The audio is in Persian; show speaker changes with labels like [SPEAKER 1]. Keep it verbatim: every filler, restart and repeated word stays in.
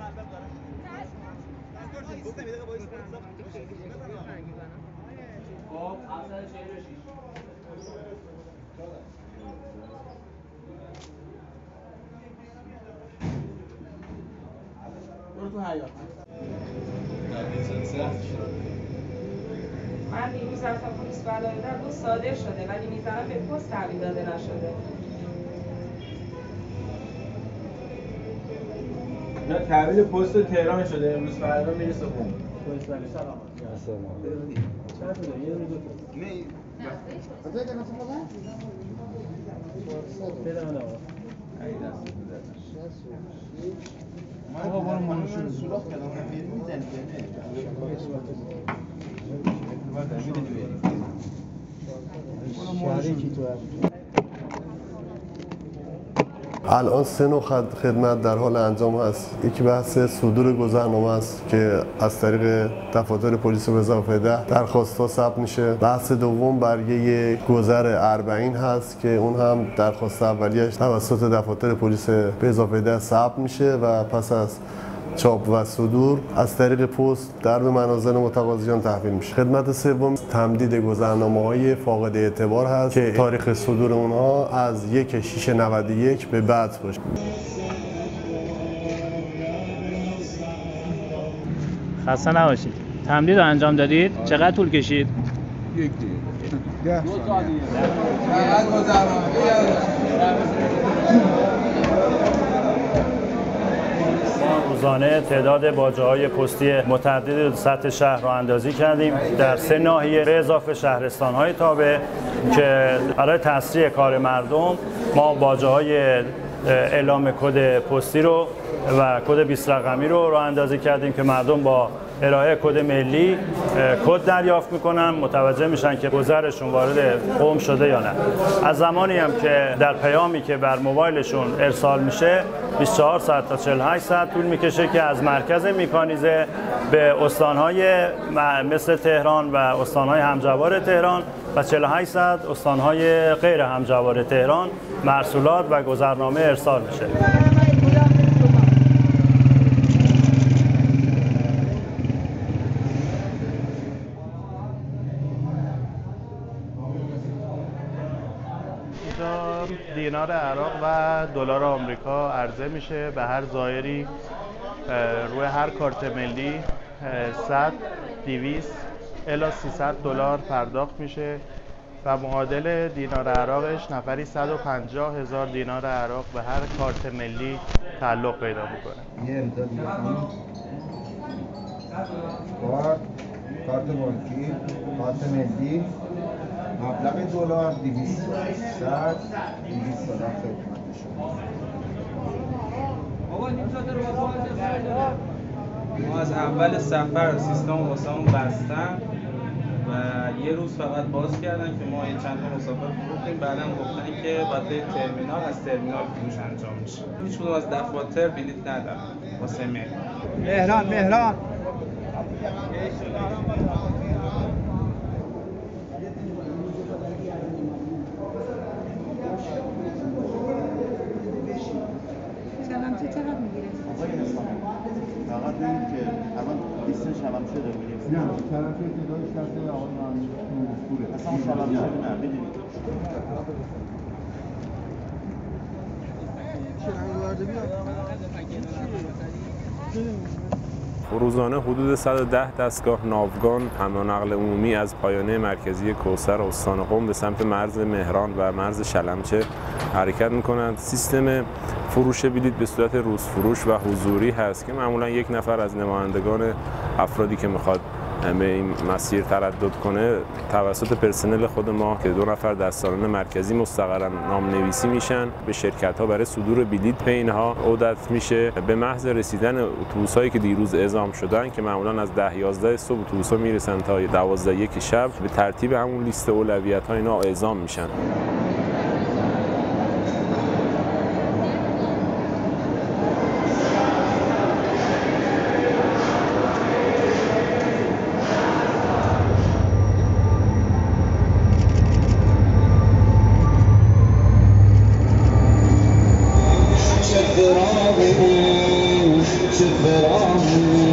[SPEAKER 1] من دیروز رفتم پلیس بلایی دادم صادر شده ولی میزنم به پست تحویل داده نشده.
[SPEAKER 2] نه تحویل پست تهران شده امروز فردا میرسه خونه. پلیس بلایی سلام.
[SPEAKER 3] سلام.
[SPEAKER 2] چند تا یه رو دو تا. نه.
[SPEAKER 3] کجا که نصب کنم؟
[SPEAKER 2] بده من آقا. ای دست بده. من آقا برام منشور سوراخ کردم فیلم میزنی
[SPEAKER 4] الان سه نوع خدمت در حال انجام هست. یکی بحث صدور گذرنامه است که از طریق دفاتر پلیس به اضافه ده درخواست‌ها ثبت میشه. بحث دوم برگه گذر اربعین هست که اون هم درخواست اولیه‌اش توسط دفاتر پلیس به اضافه ده ثبت میشه و پس از چاپ و صدور از طریق پست در به منازل متقاضیان تحویل میشه. خدمت سوم تمدید گذرنامه‌های فاقد اعتبار هست که تاریخ صدور اونها از یک شش نود و یک به بعد باشه.
[SPEAKER 5] خسته نباشید. تمدید رو انجام دادید؟ چقدر طول کشید؟
[SPEAKER 3] یک دیگه. دو تا دیگه.
[SPEAKER 5] روزانه تعداد باجه‌های پستی متعدد سطح شهر را اندازی کردیم در سه ناحیه به اضافه شهرستان‌های تابع که برای تسریع کار مردم ما باجه‌های اعلام کد پستی رو و کد بیست رقمی رو راه اندازی کردیم که مردم با ارائه کد ملی کد دریافت میکنن، متوجه میشن که گذرشون وارد قم شده یا نه. از زمانی هم که در پیامی که بر موبایلشون ارسال میشه بیست و چهار ساعت تا چهل و هشت ساعت طول میکشه که از مرکز میکانیزه به استانهای مثل تهران و استانهای همجوار تهران و چهل و هشت ساعت استانهای غیر همجوار تهران مرسولات و گذرنامه ارسال میشه. دینار عراق و دلار آمریکا عرضه میشه به هر زائری روی هر کارت ملی صد، دویست الی سیصد دلار پرداخت میشه و معادل دینار عراقش نفری صد و پنجاه هزار دینار عراق به هر کارت ملی تعلق پیدا میکنه.
[SPEAKER 3] یه امضا دیگه کارت کارت بانکی کارت ملی مبلغ دلار دویست صد دویست دلار خدمت شما.
[SPEAKER 6] ما از اول سفر سیستم واسمون بستن و یه روز فقط باز کردن که ما این چند تا مسافر فروختیم، بعداً گفتن که بعد به ترمینال از ترمینال فروش انجام میشه. هیچ کدوم از دفاتر بلیط ندارن واسه مهران.
[SPEAKER 3] مهران مهران
[SPEAKER 7] شبمچه چقدر میگیره؟
[SPEAKER 8] فقط ببینید که الان لیست شبمچه داره میگیره.
[SPEAKER 3] نه شبمچه تعدادش دسته آقای مهندس پوره.
[SPEAKER 8] اصلا اون شبمچه نه بدونید.
[SPEAKER 9] روزانه حدود صد و ده دستگاه ناوگان حمل و نقل عمومی از پایانه مرکزی کوثر استان قم به سمت مرز مهران و مرز شلمچه حرکت می‌کنند. سیستم فروش بلیط به صورت روز فروش و حضوری هست که معمولا یک نفر از نمایندگان افرادی که میخواد به این مسیر تردد کنه توسط پرسنل خود ما که دو نفر در سالن مرکزی مستقرن نام‌نویسی میشن، به شرکت‌ها برای صدور بلیط به اینها عودت میشه. به محض رسیدن اتوبوس‌هایی که دیروز اعزام شدن که معمولا از ده یازده صبح اتوبوس‌ها میرسن تا دوازده یک شب، به ترتیب همون لیست اولویت‌ها اینا اعزام میشن.
[SPEAKER 10] نقش فراموش